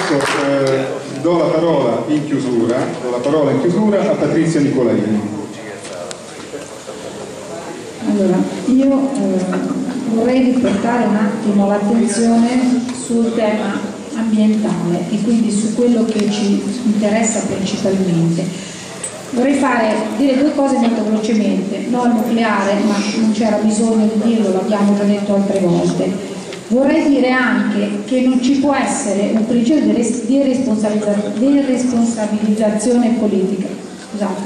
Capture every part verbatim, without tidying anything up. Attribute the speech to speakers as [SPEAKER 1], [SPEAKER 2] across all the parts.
[SPEAKER 1] adesso eh, do la parola in chiusura, do la parola in chiusura a Patrizia Nicolaini.
[SPEAKER 2] Allora, io eh, vorrei riportare un attimo l'attenzione sul tema ambientale e quindi su quello che ci interessa principalmente. Vorrei fare, dire due cose molto velocemente, no al nucleare, ma non c'era bisogno di dirlo, l'abbiamo già detto altre volte. Vorrei dire anche che non ci può essere un principio di responsabilizzazione politica. Scusate.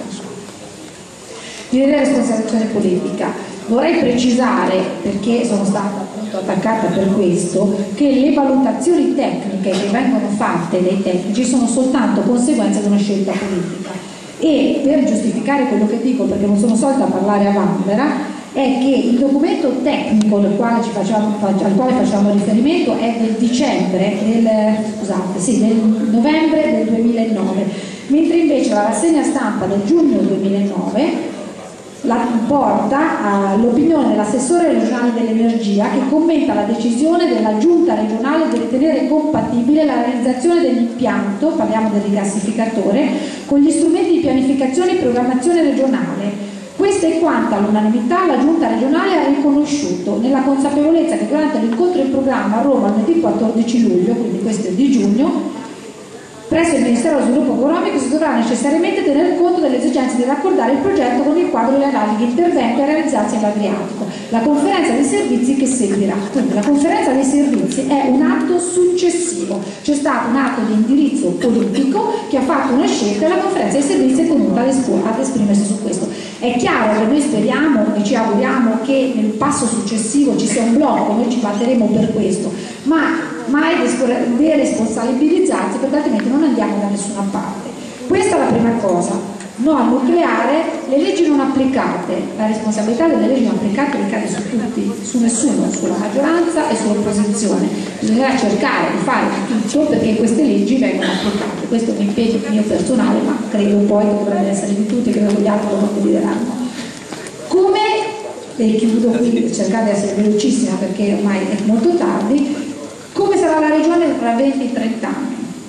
[SPEAKER 2] Di responsabilizzazione politica. Vorrei precisare, perché sono stata appunto attaccata per questo, che le valutazioni tecniche che vengono fatte dai tecnici sono soltanto conseguenza di una scelta politica. E per giustificare quello che dico, perché non sono solita parlare a vanvera, è che il documento tecnico al quale, ci facciamo, al quale facciamo riferimento è del dicembre, del, scusate, sì, del novembre del duemilanove, mentre invece la rassegna stampa del giugno duemilanove la porta all'opinione dell'assessore regionale dell'energia, che commenta la decisione della giunta regionale di ritenere compatibile la realizzazione dell'impianto, parliamo del rigassificatore, con gli strumenti di pianificazione e programmazione regionale. Questo è quanto all'unanimità la giunta regionale ha riconosciuto, nella consapevolezza che durante l'incontro in programma a Roma lunedì quattordici luglio, quindi questo è di giugno, presso il Ministero dello Sviluppo Economico si dovrà necessariamente tener conto delle esigenze di raccordare il progetto con il quadro delle analisi di intervento a realizzarsi nell'Adriatico. La conferenza dei servizi che seguirà. Quindi la conferenza dei servizi è un atto successivo. C'è stato un atto di indirizzo politico che ha fatto una scelta e la conferenza dei servizi è tenuta ad esprimersi su questo. È chiaro che noi speriamo e ci auguriamo che nel passo successivo ci sia un blocco, noi ci batteremo per questo, ma mai deresponsabilizzarsi, perché altrimenti non andiamo da nessuna parte. Questa è la prima cosa. No al nucleare, le leggi non applicate, la responsabilità delle leggi non applicate ricade su tutti, su nessuno, sulla maggioranza e sull'opposizione. Bisognerà cercare di fare tutto perché queste leggi vengano applicate. Questo è un impegno mio personale, ma credo poi che dovrebbe essere di tutti, credo che gli altri lo condivideranno. Come, e chiudo qui, cercate di essere velocissima perché ormai è molto tardi, come sarà la regione tra venti e trenta anni?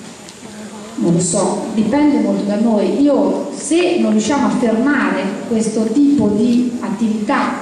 [SPEAKER 2] Non lo so, dipende molto da noi. Io, se non riusciamo a fermare questo tipo di attività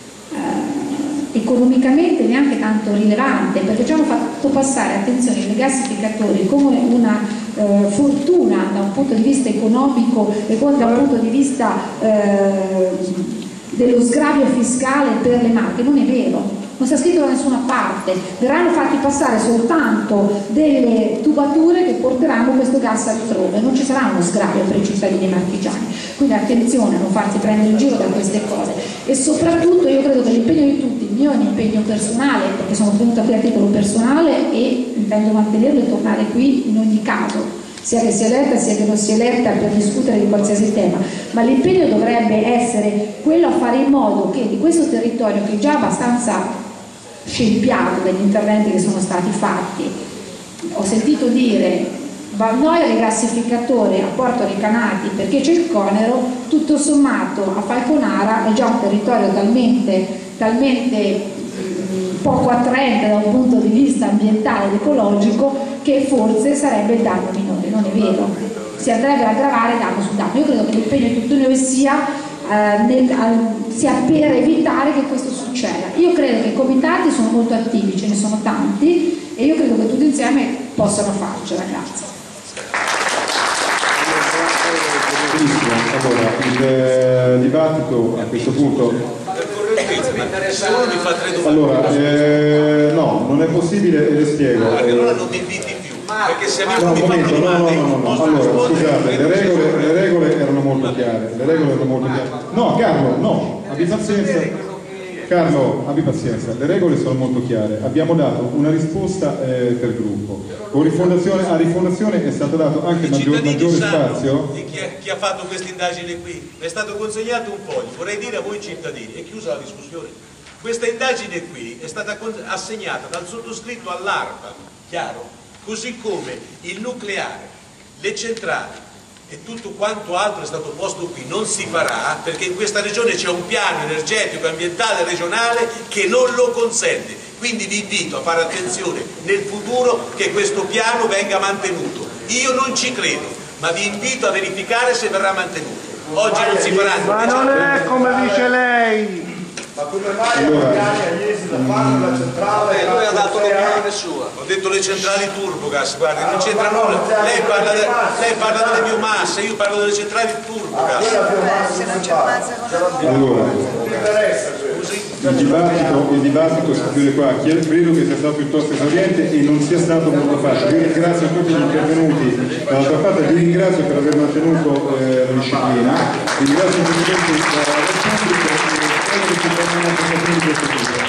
[SPEAKER 2] eh, economicamente neanche tanto rilevante, perché ci hanno fatto passare, attenzione, i gassificatori come una eh, fortuna da un punto di vista economico e poi da un punto di vista eh, dello sgravio fiscale per le Marche, non è vero. Non sta scritto da nessuna parte, verranno fatti passare soltanto delle tubature che porteranno questo gas altrove, non ci sarà uno sgravio per i cittadini marchigiani, quindi attenzione a non farsi prendere in giro da queste cose. E soprattutto io credo che l'impegno di tutti, il mio è un impegno personale, perché sono venuta qui a titolo personale e intendo mantenerlo e tornare qui in ogni caso, sia che sia eletta sia che non sia eletta, per discutere di qualsiasi tema, ma l'impegno dovrebbe essere quello a fare in modo che di questo territorio, che è già abbastanza scempiato dagli interventi che sono stati fatti, ho sentito dire noi al rigassificatore a Porto Recanati perché c'è il Conero, tutto sommato a Falconara è già un territorio talmente, talmente poco attraente da un punto di vista ambientale ed ecologico che forse sarebbe il danno minore. Non è vero, si andrebbe a aggravare danno su danno. Io credo che l'impegno di tutti noi sia, eh, nel, uh, sia per evitare che questo succeda. Io credo che i comitati sono molto attivi, ce ne sono tanti e io credo che tutti insieme possano farcela. Grazie.
[SPEAKER 1] Allora, il eh, dibattito a questo punto. Allora, eh, no, non è possibile e le spiego.
[SPEAKER 3] Allora non mi inviti più, perché se
[SPEAKER 1] no, un momento, no, no, no, no. Allora, scusate, le regole, le regole erano molto chiare, le regole erano molto chiare. No, Carlo, no, abbi pazienza. Carlo, abbi pazienza, le regole sono molto chiare, abbiamo dato una risposta eh, per gruppo. Con rifondazione, a rifondazione è stato dato anche maggior, maggiore spazio.
[SPEAKER 3] Di chi, è, chi ha fatto questa indagine qui? Mi è stato consegnato un foglio, vorrei dire a voi cittadini, è chiusa la discussione. Questa indagine qui è stata assegnata dal sottoscritto all'ARPA, chiaro? Così come il nucleare, le centrali e tutto quanto altro è stato posto qui, non si farà perché in questa regione c'è un piano energetico e ambientale regionale che non lo consente. Quindi vi invito a fare attenzione nel futuro che questo piano venga mantenuto. Io non ci credo, ma vi invito a verificare se verrà mantenuto. Oggi non si faranno.
[SPEAKER 4] Ma non è come dice lei.
[SPEAKER 5] Ma come mai allora, piani a Iesi da fare la centrale?
[SPEAKER 6] Lui ha dato l'opinione sua.
[SPEAKER 3] Ho detto le centrali turbogas, guardi, non c'entra nulla. Lei parla, de, lei parla delle biomasse, io parlo delle centrali turbogas.
[SPEAKER 6] Se non c'è mazza
[SPEAKER 1] Allora, il dibattito, il dibattito si chiude qua. Credo che sia stato piuttosto esauriente e non sia stato molto facile. Vi ringrazio tutti gli intervenuti dall'altra parte, vi ringrazio per aver mantenuto eh, la disciplina, vi ringrazio per il pubblico e spero che ci torniamo a questo punto.